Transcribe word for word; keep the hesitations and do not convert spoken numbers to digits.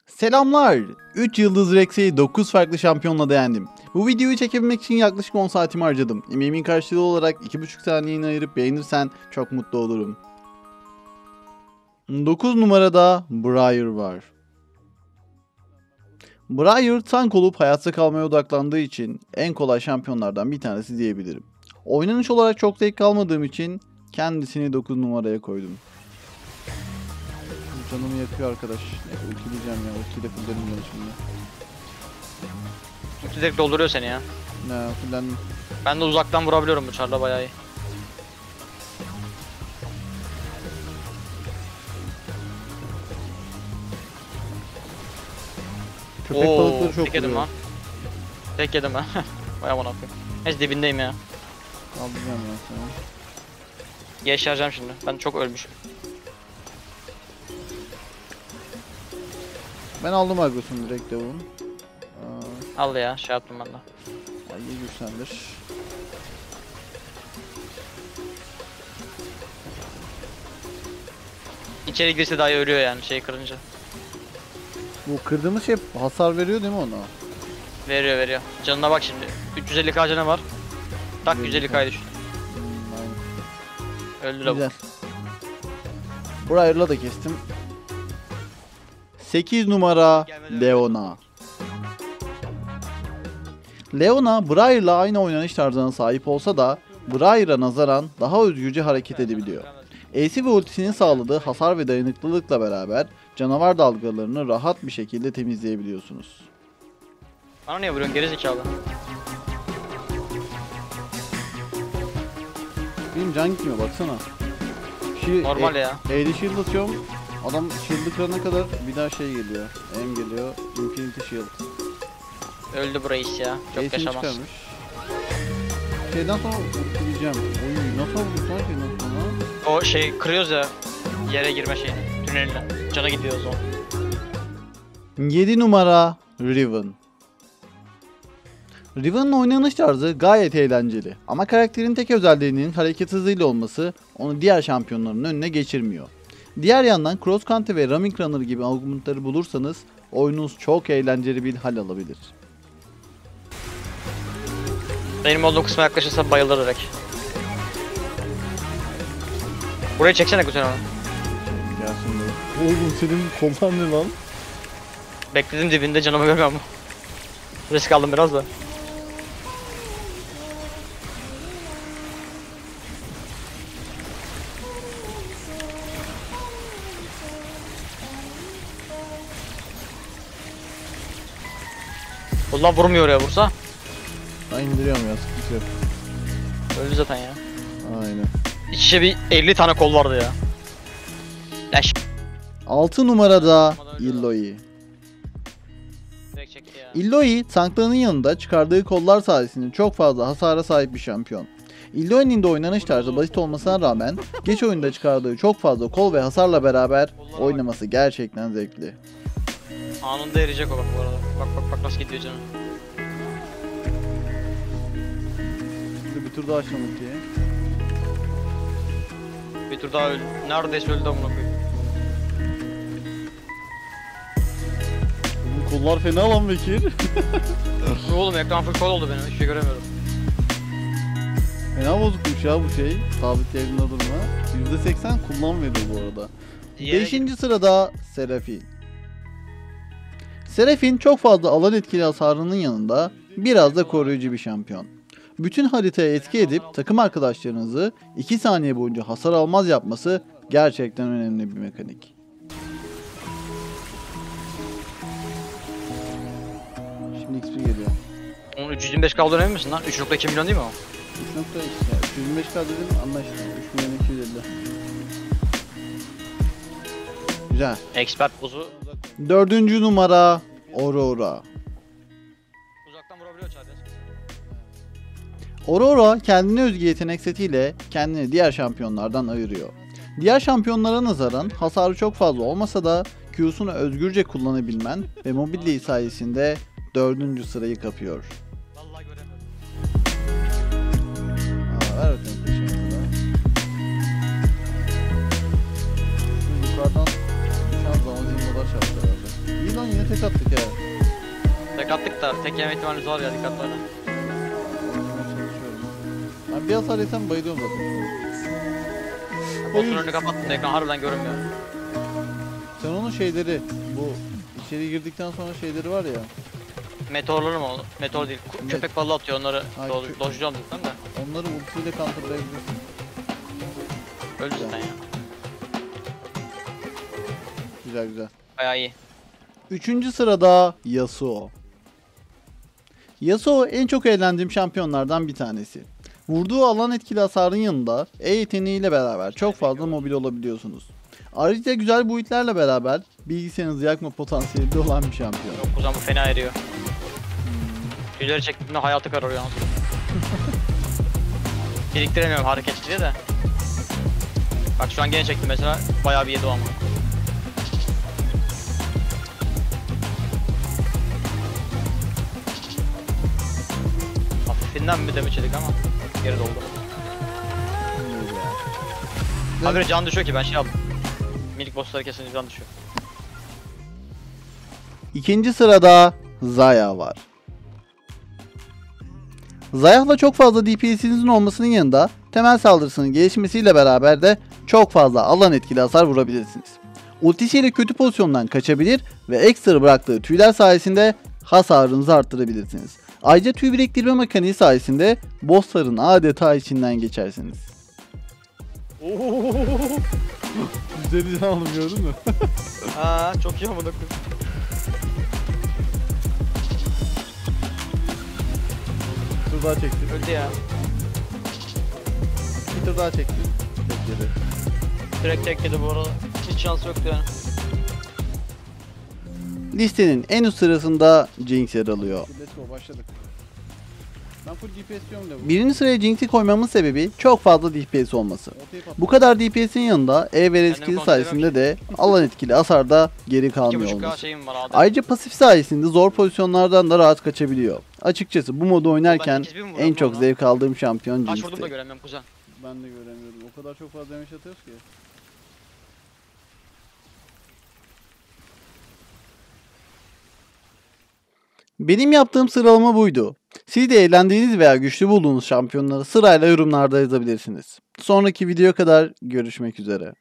Selamlar. üç Yıldız Rex'i dokuz farklı şampiyonla dayandım. Bu videoyu çekebilmek için yaklaşık on saatimi harcadım. Emeğimin karşılığı olarak iki buçuk saniyeni ayırıp beğenirsen çok mutlu olurum. dokuz numarada Briar var. Briar tank olup hayatta kalmaya odaklandığı için en kolay şampiyonlardan bir tanesi diyebilirim. Oynanış olarak çok zevk almadığım için kendisini dokuz numaraya koydum. Canımı yakıyor arkadaş. Neyse ultileyeceğim ya. Ultiyle fullerim ben şimdi. Ulti direkt dolduruyor seni ya. Ne fullendim. Ben de uzaktan vurabiliyorum bu çarla bayağı iyi. Köpek Oo, balıkları çok tek yedim vuruyor. lan. Tek yedim ben. Bayağı bana koyayım. Neyse dibindeyim ya. Kaldıracağım ben sana. Yaşayacağım şimdi. Ben çok ölmüşüm. Ben aldım agrosunu direkt devun. Al ya şey yaptım ben de. Ay iyi güçlendir. İçeri girse daha iyi ölüyor yani şeyi kırınca. Bu kırdığımız şey hasar veriyor değil mi ona? Veriyor veriyor. Canına bak şimdi. üç yüz elli k canı var. Tak yüz elli k'ya düştü. Hmm, aynen. Öldü la bu. Güzel. Briar'la da kestim. sekiz numara Leona. Leona Briar'la aynı oynanış tarzına sahip olsa da Briar'a nazaran daha özgürce hareket edebiliyor. E'si ve ultisinin sağladığı hasar ve dayanıklılıkla beraber canavar dalgalarını rahat bir şekilde temizleyebiliyorsunuz. Bana niye vuruyorsun gerizekalı? Benim can gitmiyor baksana. Şi Normal e ya. E'li shield atıyorum. Adam shield'ı kırana kadar bir daha şey geliyor. M geliyor. Infinity Shield. Öldü bu reis ya. Çok E'sini yaşamaz. çıkarmış. Şeyden sonra ultileyeceğim. Oy nasıl vurduk lan şeyden sonra? O şey kırıyoruz ya. Yere girme şeyini. Tüneline. Cana gidiyor o zaman. yedi numara Riven. Riven'ın oynanış tarzı gayet eğlenceli ama karakterin tek özelliğinin hareket hızıyla olması onu diğer şampiyonların önüne geçirmiyor. Diğer yandan Cross Country ve Running Runner gibi argumentları bulursanız oyununuz çok eğlenceli bir hal alabilir. Benim olduğum kısma yaklaşırsa bayılır direkt. Buraya çeksene güzel onu. Gelsin de. Oğlum senin kompan ne lan? Bekledim dibinde canımı görmüyor mu? Risk aldım biraz da. Ulan vurmuyor oraya vursa. Ben indiriyorum ya sıkıntı yok. Öldü zaten ya. Aynen. İç içe bir elli tane kol vardı ya. Leş. altı numarada Illoi. Direkt çekti ya. Illoi tanklarının yanında çıkardığı kollar sayesinde çok fazla hasara sahip bir şampiyon. Illoi'nin de oynanış tarzı basit olmasına rağmen geç oyunda çıkardığı çok fazla kol ve hasarla beraber oynaması gerçekten zevkli. Anında eriyecek o bak bu arada. Bak bak bak nasıl gidiyor canım. Şimdi bir tur daha açalım diye. Bir tur daha öldü. Neredeyse öldü amına koyayım. Bu kollar fena lan Bekir. Dur oğlum ekran full kol oldu benim hiçbir şey göremiyorum. Fena bozukmuş ya bu şey. Sabit yerinde durma. yüzde seksen kullanmıyordu bu arada. Yere beşinci sırada Seraphine. Seraphine çok fazla alan etkili hasarının yanında biraz da koruyucu bir şampiyon. Bütün haritaya etki edip takım arkadaşlarınızı iki saniye boyunca hasar almaz yapması gerçekten önemli bir mekanik. Şimdi X P geliyor. Onun üç yüz yirmi beş k olduğunu emin misin lan? üç nokta iki milyon değil mi o? üç nokta iki ya. üç yüz yirmi beş K dedim anlaştık. üç milyon iki yüz elli. Güzel. Expert buzu Dördüncü numara Aurora. uzaktan vurabiliyor çarpı. Aurora kendine özgü yetenek setiyle kendini diğer şampiyonlardan ayırıyor. Diğer şampiyonlara nazaran hasarı çok fazla olmasa da Q'sunu özgürce kullanabilmen ve mobility sayesinde dördüncü sırayı kapıyor. Vallahi göremiyorum. Aa, ver bakayım kaçıncı sıra. Şu yukarıdan şu an zaman zil modlar çarptı herhalde. İyi lan yine tek attık ya. Tek attık da tek yeme ihtimalimiz var ya, dikkatli oyna. Ben bir hasar yesem bayılıyorum zaten. Boss'un önünü kapattım da ekran harbiden görünmüyor. Sen onun şeyleri, bu içeri girdikten sonra şeyleri var ya. Meteorları mı o? Meteor değil. Ku- Met- Köpek balığı atıyor, onları Ay, do kö- dojlayacağım zaten de. Onları ultiyle counterlayabilirsin. Öldü zaten ya. Güzel güzel. Bayağı iyi. Üçüncü sırada Yasuo. Yasuo en çok eğlendiğim şampiyonlardan bir tanesi. Vurduğu alan etkili hasarın yanında E yeteneğiyle beraber çok fazla mobil olabiliyorsunuz. Ayrıca güzel build'lerle beraber bilgisayarınızı yakma potansiyeli de olan bir şampiyon. Yok kuzen, bu fena eriyor. Tüyleri çektiğimde hayatı kararıyor. Biriktiremiyorum hareketli de. Bak şu an gene çektim mesela, bayağı bir yedi o ama. Hafifinden bir damage yedik ama geri doldu. Habire can düşüyor ki ben şey aldım. Minik bossları kesince can düşüyor. İkinci sırada Xayah var. Xayah'la çok fazla D P S'inizin olmasının yanında temel saldırısının gelişmesiyle beraber de çok fazla alan etkili hasar vurabilirsiniz. Ultisiyle kötü pozisyondan kaçabilir ve ekstra bıraktığı tüyler sayesinde hasarınızı arttırabilirsiniz. Ayrıca tüy biriktirme mekaniği sayesinde bossların adeta içinden geçersiniz. Güzel aldım, gördün mü? Aa çok iyi amına koyayım. Bir tur daha çektim. Öldü ya. Bir tur daha çektim. Bekledi. Direkt tek yedi bu arada. Hiç şans yoktu yani. Listenin en üst sırasında Jinx yer alıyor. Let's go, başladık. Ben full D P S diyorum da bu. Birinci sıraya Jinx'i koymamın sebebi çok fazla D P S olması. Bu kadar D P S'in yanında E ve skill kontrol sayesinde de alan etkili hasarda geri iki kalmıyor buçuk K olması. şeyim var abi. Ayrıca pasif sayesinde zor pozisyonlardan da rahat kaçabiliyor. Açıkçası bu modu oynarken Ben hiçbir mi en vuruyorum çok lan? zevk aldığım şampiyon Kaç vurdum da Jinx'ti. göremiyorum kuzen. Ben de göremiyorum. O kadar çok fazla damage atıyoruz ki. Benim yaptığım sıralama buydu. Siz de eğlendiğiniz veya güçlü bulduğunuz şampiyonları sırayla yorumlarda yazabilirsiniz. Sonraki videoya kadar görüşmek üzere.